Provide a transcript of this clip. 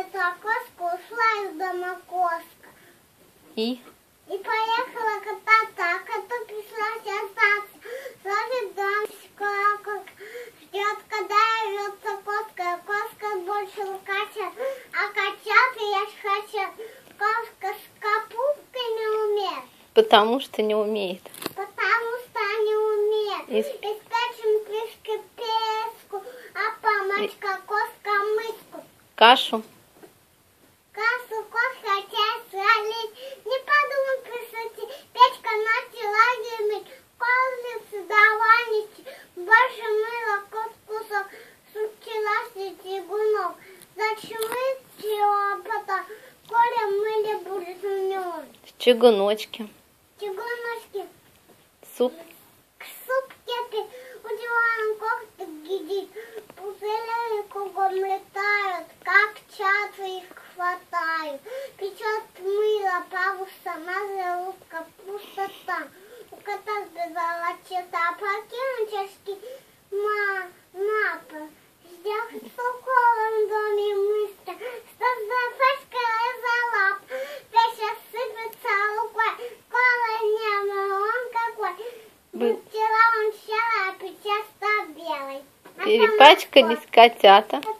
принесла коску, ушла из дома коска. И поехала кататься, а коту пришлось остаться. Сложит домик, коска ждет, когда явится коска. Коска больше лукачет, а котята я ж хочу. Коска с капустой не умеет. потому что не умеет. Потому что не умеет. Испечем крышки песку, а помочка коска мыску. Кашу. Кашу коска хотят свалить. Не подумай красоте, печка начала греметь. Козлицы даванить, больше мыла кот кусок. Сучилась тягунок. Зачмытила потом, коля мыли будет в нем. Чугуночки. Чугуночки. Суп. Суп кипит, у дивана кот гидит. Пузыри кругом летают, как чаты их хватают. Печет мыло, павуса, мазалка, пустота. У кота сбежала чита, покинуть чашки мапы. Сделать в доме мысли, что за фашка за лап. Печь сыпется лукой, кола нема, он какой. Вчера он вчера, а сейчас белый. Перепачкались котята.